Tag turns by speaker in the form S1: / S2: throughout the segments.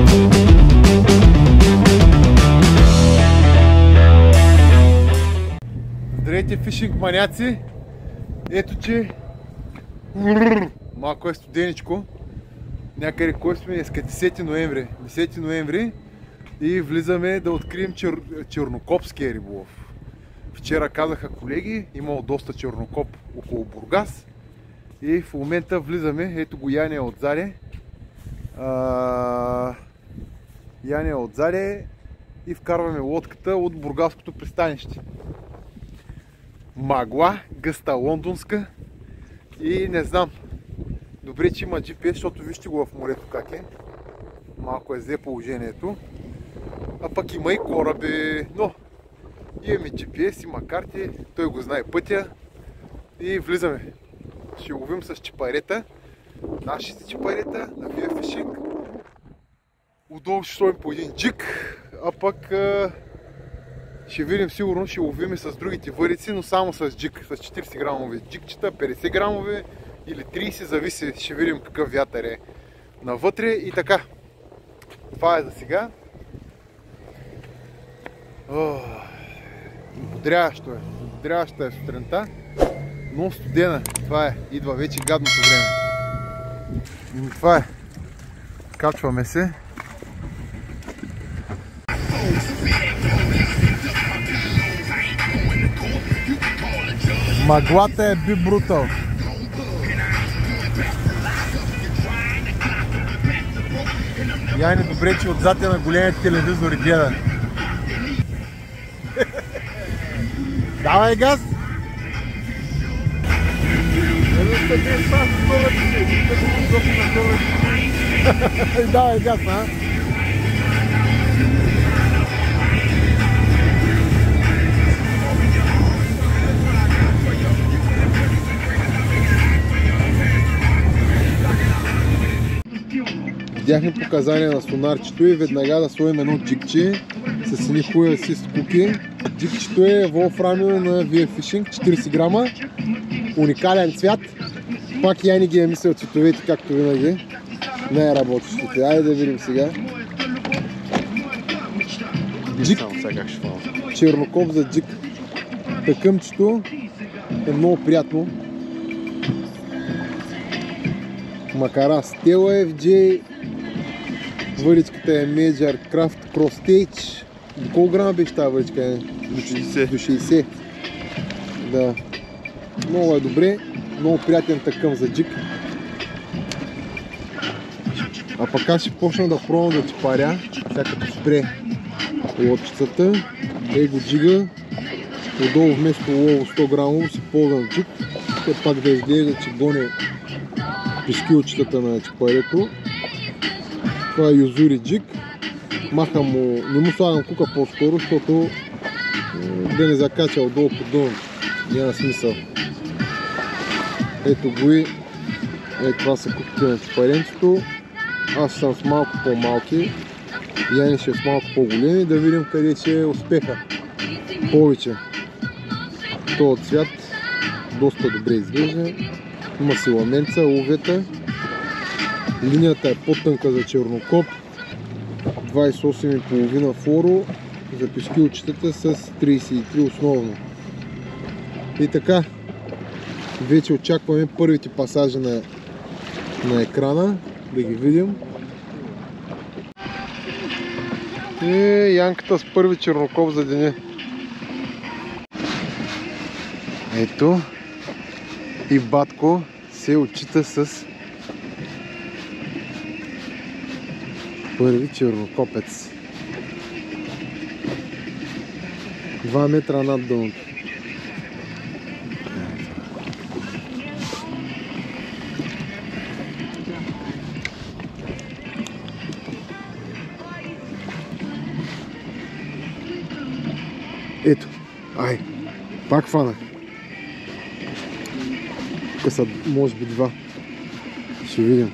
S1: Здравейте, фишинг маняци! Ето че малко е студеничко. Някъде кой сме? Днеска 10 ноември. 10 ноември и влизаме да открием чернокопския риболов. Вчера казаха колеги, имало доста чернокоп около Бургас и в момента влизаме. Ето го Яне отзаде. Яне отзаде и вкарваме лодката от бургаското пристанище. Магла, гъста лондонска и не знам. Добре, че има GPS, защото вижте го в морето как е. Малко е зле положението. А пък има и кораби, но имаме GPS, има карти, той го знае пътя и влизаме. Ще ловим с чипарета, нашите чипарета на Via Fishing. Отдолу ще стоим по един джик, а пък ще видим, сигурно ще ловим с другите въдици, но само с джик, с 40 грамови джикчета, 50 грамови или 30, зависи, ще видим какъв вятър е навътре и така. Това е за сега. Бодряващо е сутринта, но студена. Това е, идва вече гадното време. И това е. Качваме се. Маглата е би брутал. Яйне, добре, че отзад е на големия телевизор и гледа. Давай газ! Давай газ, а? Видяхме показания на сонарчето и веднага да сложим едно джикче с едни хубави си скуки. Джикчето е волфрамио на Via Fishing, 40 грама, уникален цвят. Пак Яни ги е мислил цветовете, както винаги. Не е работещите. Айде да видим сега. Джик, чернокоп за джик. Тъкъмчето е много приятно. Макара Stella FJ. Въдичката е Major Craft Cross Stage. До колко грама беше тази въдичка?
S2: До 60.
S1: До 60. Да. Много е добре. Много приятен такъм за джик. А пък аз ще почна да пробвам да чипаря. Сега като спре лодчицата. Ей го джига. Отдолу вместо лово 100 грамово си ползвам джик. Те пак да изглежда, че гони пескилчетата на чипарето. Това е юзури джик. Махам му, не му слагам кука по-скоро, защото да не закача отдолу по дъното. Няма смисъл. Ето го и това са куките на чипаренцето. Аз съм с малко по-малки. Яни ще е с малко по-големи. Да видим къде ще е успеха. Повече. Този цвят доста добре изглежда. Има си ламенца, ловета. Линията е по-тънка за чернокоп. 28,5 флоро. За пескилчетата с 33 основно. И така. Вече очакваме първите пасажи на екрана. Да ги видим. И Янката с първи чернокоп за деня. Ето. И Батко се отчита с първи чернокопец. 2 метра над дъното. Ето. Ай. Пак фанах. Тук са може би 2. Ще видим.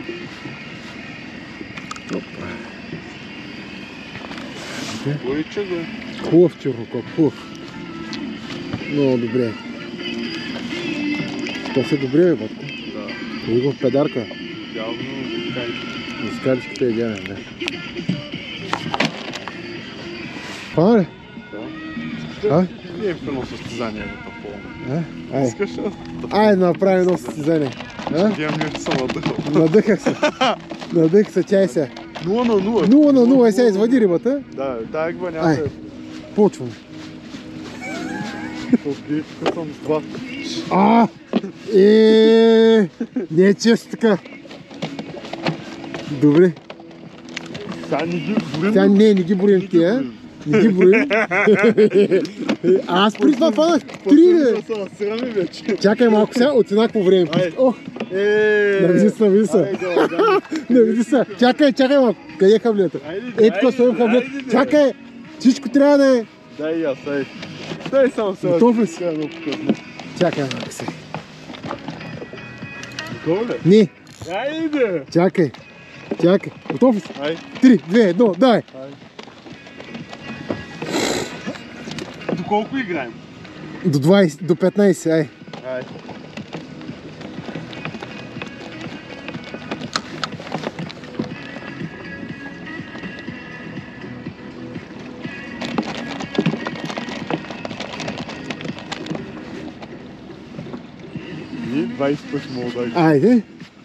S1: Хубав чернокоп, хубав. Много добре. То се добре, бе, Батко?
S2: Да.
S1: Той го в педарка.
S2: Явно
S1: Скаличката е идеален, да. Хвана ли?
S2: Да. Не е едно състезание да попълна.
S1: Ай.
S2: Искаш ли?
S1: Ай, направи едно състезание.
S2: Вие ми се надъхал.
S1: Надъхах се. Надъхах се, чай се.
S2: 0-0.
S1: 0-0, сега извади рибата.
S2: Да, тая гва няма
S1: Ай,
S2: да е.
S1: почвам.
S2: Тук съм с 2.
S1: Не е често така. Добре.
S2: Сега не ги борим.
S1: Сега не ги броим тия. Не ги броим. Аз преди това фанах 3,
S2: вече.
S1: Чакай малко сега, от еднакво време. Ох, навиди се. Навиди се. Чакай малко. Къде е хаблията? Ето тук стоим хаблията. Чакай! Всичко трябва да е.
S2: Дай и аз, дай. Дай само сега.
S1: Готов ли си? Чакай малко сега.
S2: Готов ли?
S1: Не.
S2: Айде!
S1: Чакай. Готов ли си?
S2: Ай.
S1: 3, 2, 1, дай.
S2: До колко играем?
S1: До 20, до 15, ай.
S2: Ай. И 20 пъти мога да ги.
S1: Айде.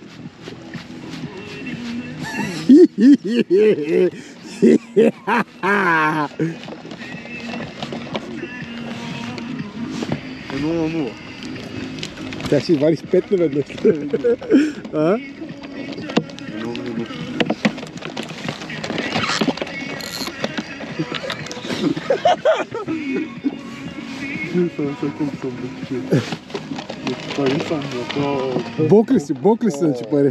S2: Едно на 0.
S1: Тя ще вари с 5 наведнъж. А?
S2: Едно на 1.
S1: Бок ли си да пари?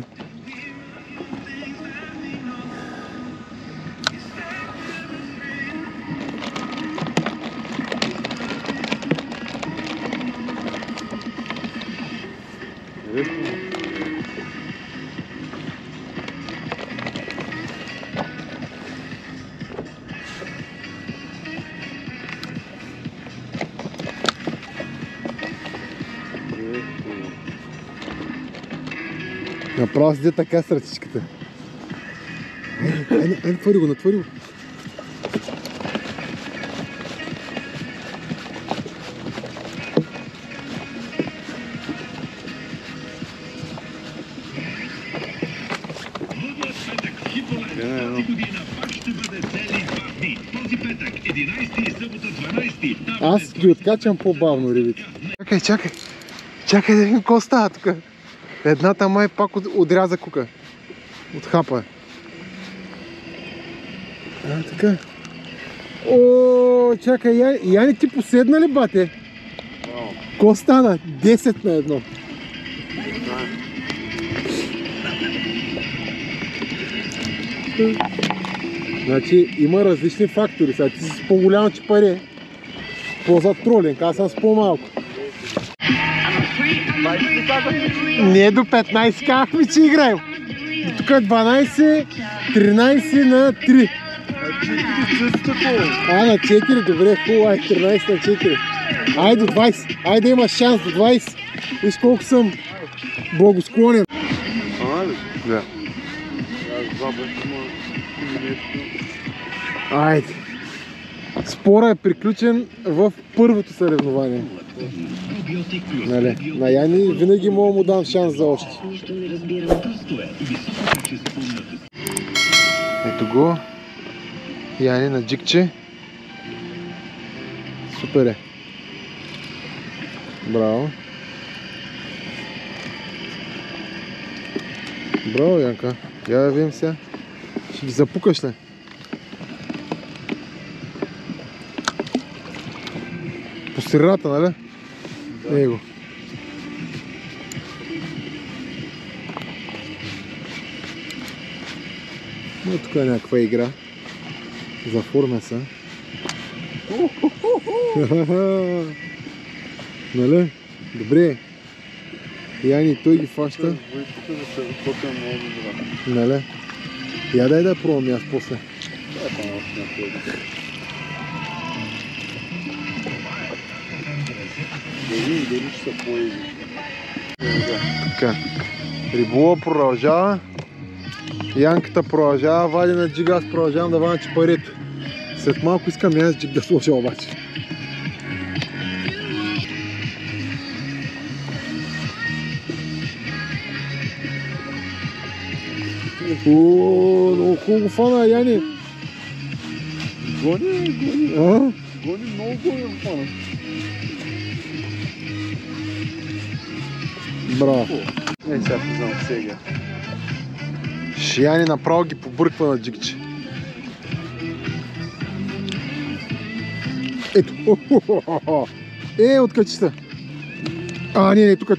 S1: Направо седи така с ръчичката. Айде, натвори го. Аз ги откачам по-бавно рибите. Чакай да видим какво става тук. Едната май пак отряза кука. От хапа. Така. О, чакай, Яни, ти поседна ли, бате? Ко стана? 10 на 1. Значи има различни фактори. Сега ти си с по-голямо чипаре. Ползват тролинг, аз съм с по-малко. Не до 15 казахме, че играем. Тук е 12, 13 на 3. На 4, добре, хубаво, 13 на 4. Айде до 20, айде имаш шанс до 20. Виж колко съм благосклонен.
S2: Да.
S1: Айде. Спора е приключен в първото съревнование. Нали? На Яни винаги мога му дам шанс за още. Ето го. Яни на джикче. Супер е. Браво. Браво, Янка. Я да видим сега. Ще ги запукаш ли? По средата, нали? Да. Его. Но тук е някаква игра. Заформя се. Нали? Добре. Яни, той ги фаща. Нали? Я дай да пробвам аз после.
S2: Дали ще се появи.
S1: Така. Риболова продължава. Янката продължава, вади на джига, аз продължавам да вадя чапарето. След малко искам и аз джиг да сложа обаче. Много хубаво фана, Яни.
S2: Гони,
S1: А?
S2: гони, много гони го фана.
S1: Браво.
S2: Сега ще знам сега.
S1: Яни направо ги побърква на джигче. Ето. Откачи се. Не, тук.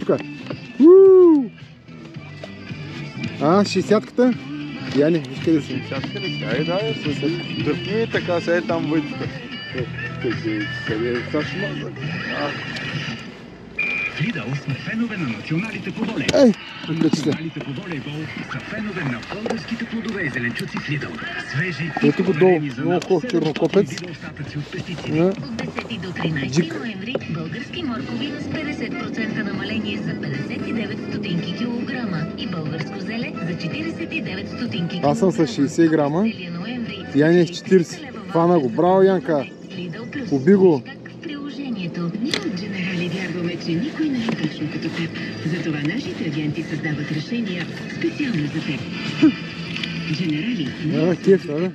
S1: 60-ката. Яни, виж къде си.
S2: 60-ка ли? Да, дърпни и така, сега е там въйдите. Къде е Сашо Мазък?
S3: Лидъл сме фенове на националите по волейбол.
S1: Откачи се.
S3: Националите по волейбол са фенове на българските плодове и зеленчуци в Лидъл. Свежи,
S1: ето го долу, много хубав чернокопец.
S3: от пестициди.
S1: Джик.
S4: От 10 до 13 ноември български моркови с 50% намаление за 59 стотинки килограма и българско зеле за 49 стотинки килограма.
S1: Аз съм с 60 грама. Яни е с 40. Фана го. Браво, Янка. Уби го.
S4: Приложението. Ние от Generali вярваме, че никой не е точно като теб. Затова нашите агенти създават решения специално за теб. Generali.
S1: Кеф, да?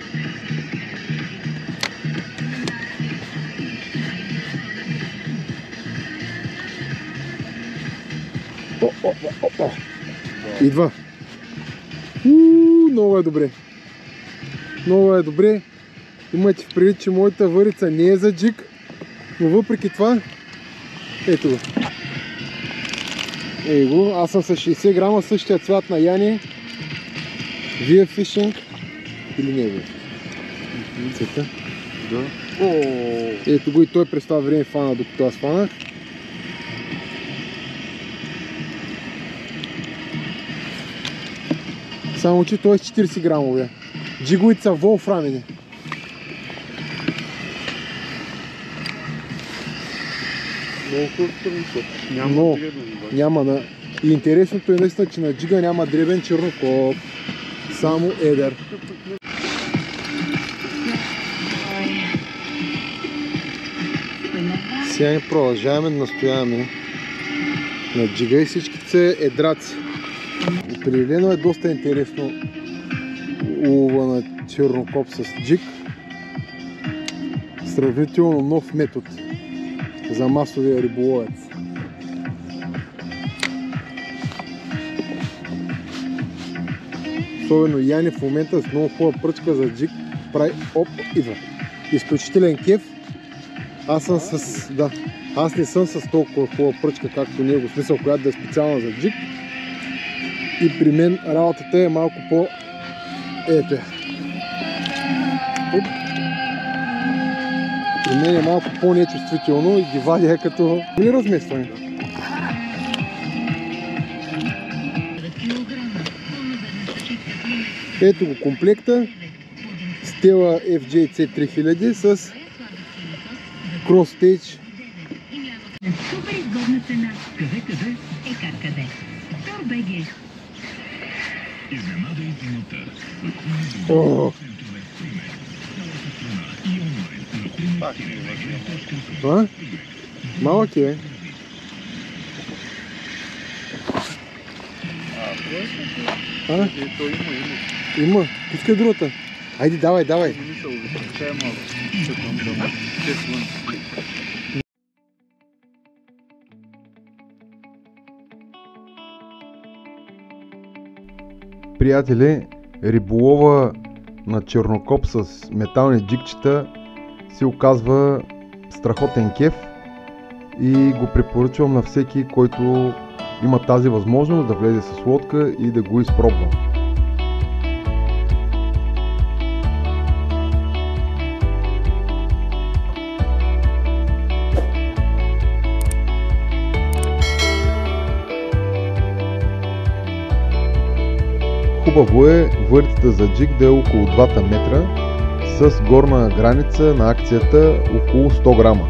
S1: Идва. Много е добре. Много е добре. Имайте в предвид, че моята върица не е за джиг, но въпреки това, ето го. Ей го, аз съм с 60 грама, същия цвят на Яни. Вие фишинг или не вие? Цвета?
S2: Да.
S1: Ето го и той през това време фана, докато аз фанах. Само че той е с 40 грамове. Джиговите са волфрамени.
S2: Много хубав чернокоп.
S1: Но,
S2: Няма дребен.
S1: няма на... И интересното е наистина, че на джига няма дребен чернокоп. Само едър. Сега ни продължаваме да настояваме на джига и всичките са едраци. Определено е доста интересно улова на чернокоп с джиг. Сравнително нов метод за масовия риболовец. Особено Яни в момента с много хубава пръчка за джиг прави идва. Изключителен кеф. Аз съм с... да. Аз не съм с толкова хубава пръчка, както него, в смисъл, която да е специална за джиг. И при мен работата е малко по... Ето е. При мен е малко по-нечувствително и ги вадя като или разместване. Ето го комплекта. Stella FJC 3000 с Cross Stage.
S4: Супер изгодна цена. Къде е как къде. Торбеге.
S3: Изненада и зимата.
S1: А? Малък е. А? Има. Пускай другата. Айде, давай. Приятели, риболова на чернокоп с метални джигчета се оказва страхотен кеф и го препоръчвам на всеки, който има тази възможност да влезе с лодка и да го изпробва. Хубаво е въртата за джиг да е около 2 метра с горна граница на акцията около 100 грама.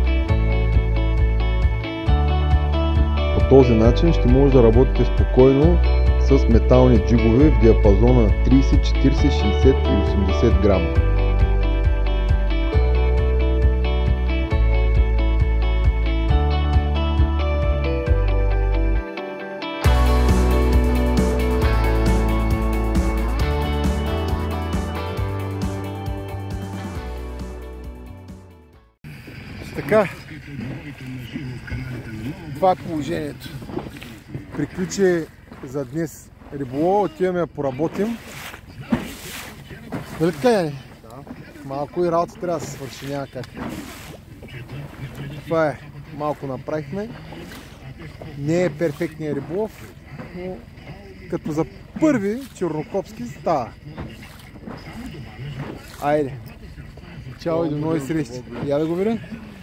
S1: По този начин ще може да работите спокойно с метални джигове в диапазона 30, 40, 60 и 80 грама. Така, това е положението. Приключи за днес риболова, отиваме да поработим. Нали така, Яни? Да. Малко и работа трябва да се свърши, няма как. Това е, малко направихме. Не е перфектният риболов, но като за първи чернокопски става. Айде! Чао и до нови срещи. Я да го видя?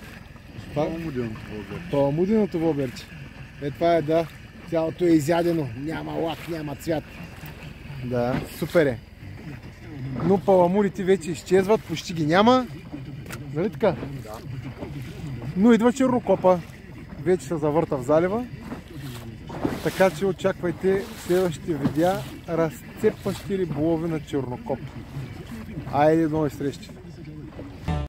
S1: Това е муденото воблерче. Това е, да. Цялото е изядено. Няма лак, няма цвят. Да, супер е. Но паламурите вече изчезват, почти ги няма. Нали така? Да. Но идва чернокопа. Вече се завърта в залива. Така че очаквайте следващите видеа разцепващи риболови на чернокоп. Айде до нови срещи.